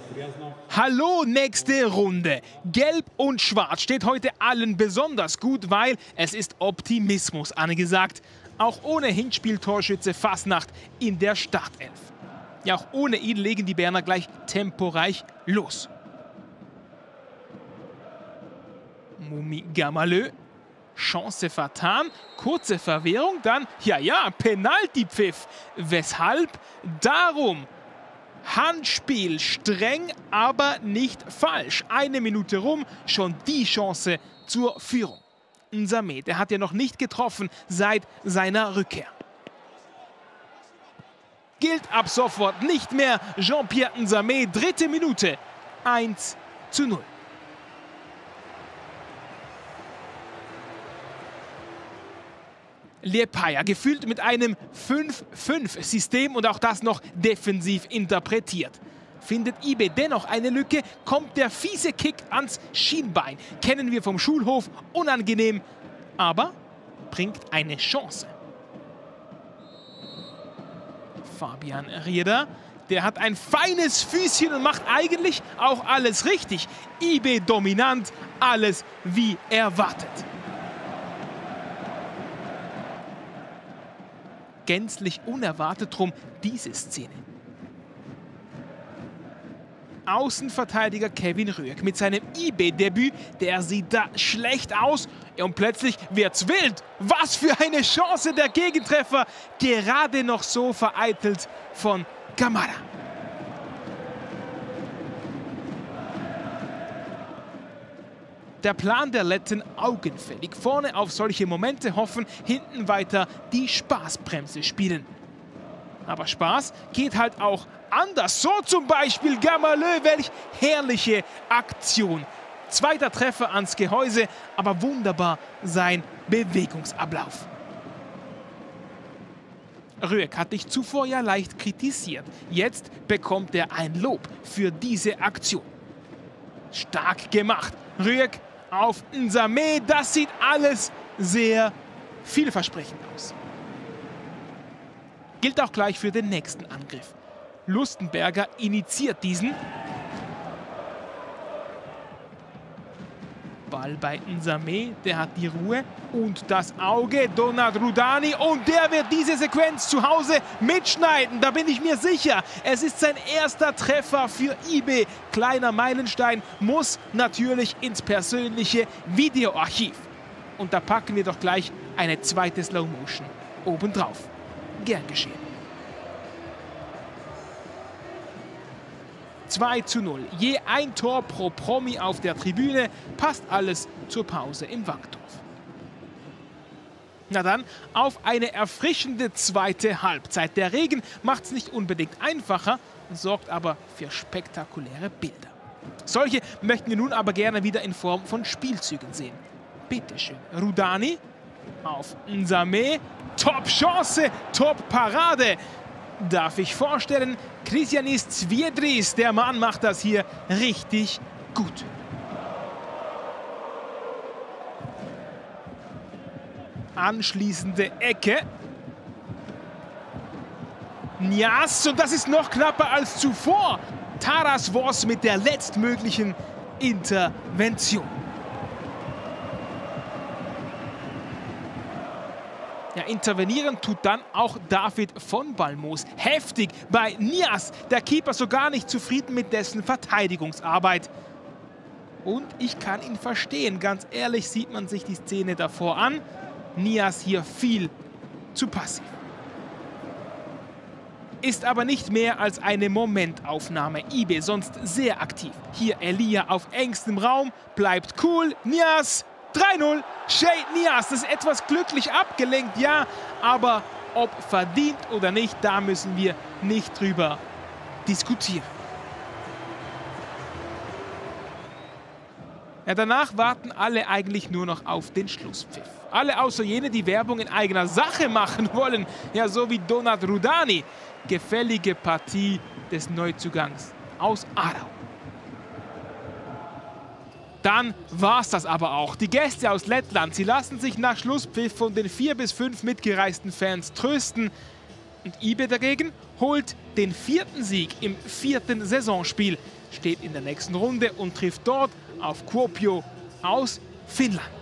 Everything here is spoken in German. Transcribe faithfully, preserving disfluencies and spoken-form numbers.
Hallo, nächste Runde. Gelb und Schwarz steht heute allen besonders gut, weil es ist Optimismus angesagt. Auch ohne Hinspieltorschütze Fasnacht in der Startelf. Ja, auch ohne ihn legen die Berner gleich temporeich los. Moumi Gamalö. Chance vertan, kurze Verwirrung, dann, ja, ja, Penaltypfiff. Weshalb? Darum. Handspiel, streng, aber nicht falsch. Eine Minute rum, schon die Chance zur Führung. Nsame, der hat ja noch nicht getroffen seit seiner Rückkehr. Gilt ab sofort nicht mehr Jean-Pierre Nsame, dritte Minute, eins zu null. Liepāja gefühlt mit einem fünf fünf System und auch das noch defensiv interpretiert. Findet Ibe dennoch eine Lücke, kommt der fiese Kick ans Schienbein. Kennen wir vom Schulhof, unangenehm, aber bringt eine Chance. Fabian Rieder, der hat ein feines Füßchen und macht eigentlich auch alles richtig. Ibe dominant, alles wie erwartet. Gänzlich unerwartet drum diese Szene. Außenverteidiger Kevin Rüegg mit seinem Ibe-Debüt, der sieht da schlecht aus und plötzlich wird's wild. Was für eine Chance, der Gegentreffer, gerade noch so vereitelt von Kamara. Der Plan der Letten augenfällig. Vorne auf solche Momente hoffen, hinten weiter die Spaßbremse spielen. Aber Spaß geht halt auch anders. So zum Beispiel Gamalö, welch herrliche Aktion. Zweiter Treffer ans Gehäuse, aber wunderbar sein Bewegungsablauf. Rüegg hat dich zuvor ja leicht kritisiert. Jetzt bekommt er ein Lob für diese Aktion. Stark gemacht. Rüegg auf Nsame, das sieht alles sehr vielversprechend aus. Gilt auch gleich für den nächsten Angriff. Lustenberger initiiert diesen. Ball bei Nsame, der hat die Ruhe und das Auge. Donat Rudani und der wird diese Sequenz zu Hause mitschneiden, da bin ich mir sicher. Es ist sein erster Treffer für Ibe. Kleiner Meilenstein, muss natürlich ins persönliche Videoarchiv. Und da packen wir doch gleich eine zweite Slow Motion obendrauf. Gern geschehen. zwei zu null. Je ein Tor pro Promi auf der Tribüne. Passt alles zur Pause im Wankdorf. Na dann, auf eine erfrischende zweite Halbzeit. Der Regen macht es nicht unbedingt einfacher, sorgt aber für spektakuläre Bilder. Solche möchten wir nun aber gerne wieder in Form von Spielzügen sehen. Bitteschön. Rudani auf Nsame. Top-Chance, Top-Parade. Darf ich vorstellen, Christianis Zviedris, der Mann macht das hier richtig gut. Anschließende Ecke. Nias, und das ist noch knapper als zuvor. Taras Vos mit der letztmöglichen Intervention. Ja, intervenieren tut dann auch David von Balmos. Heftig bei Nias. Der Keeper so gar nicht zufrieden mit dessen Verteidigungsarbeit. Und ich kann ihn verstehen. Ganz ehrlich, sieht man sich die Szene davor an. Nias hier viel zu passiv. Ist aber nicht mehr als eine Momentaufnahme. Ibe sonst sehr aktiv. Hier Elia auf engstem Raum. Bleibt cool. Nias. drei null, Shay Nias, das ist etwas glücklich abgelenkt, ja, aber ob verdient oder nicht, da müssen wir nicht drüber diskutieren. Ja, danach warten alle eigentlich nur noch auf den Schlusspfiff. Alle außer jene, die Werbung in eigener Sache machen wollen, ja, so wie Donat Rudani. Gefällige Partie des Neuzugangs aus Aarau. Dann war's das aber auch. Die Gäste aus Lettland, sie lassen sich nach Schlusspfiff von den vier bis fünf mitgereisten Fans trösten. Und Ibe dagegen holt den vierten Sieg im vierten Saisonspiel, steht in der nächsten Runde und trifft dort auf Kuopio aus Finnland.